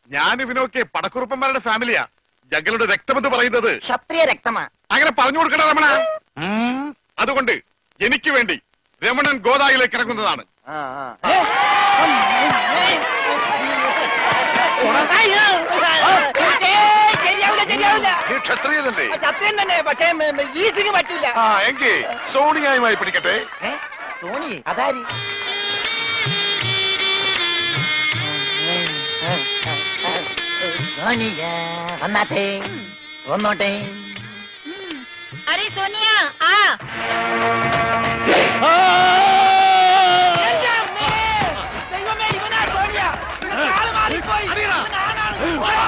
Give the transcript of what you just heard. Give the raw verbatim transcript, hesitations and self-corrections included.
ഞാൻ ഇവനൊക്കെ പടക്കുറുപ്പന്മാരുടെ ഫാമിലിയാ. ഞങ്ങളുടെ രക്തമെന്ന് പറയുന്നത് ക്ഷത്രിയ രക്തമാ. അങ്ങനെ പറഞ്ഞു കൊടുക്കണ രമണ. അതുകൊണ്ട് എനിക്ക് വേണ്ടി രമണൻ ഗോദായിലേക്ക് ഇറങ്ങുന്നതാണ്. ക്ഷത്രിയനല്ലേ? ക്ഷത്രിയൻ തന്നെ, പക്ഷേ ഈസിക്ക് പറ്റില്ല. എങ്കിൽ സോണിയായുമായി പിടിക്കട്ടെ. സോണി അതാരി? വന്നാട്ടെ, വന്നോട്ടെ. अरे सोनिया आ ദൈവമേ, ഇവനാ സോണിയ. കാല് മാറിപ്പോയി.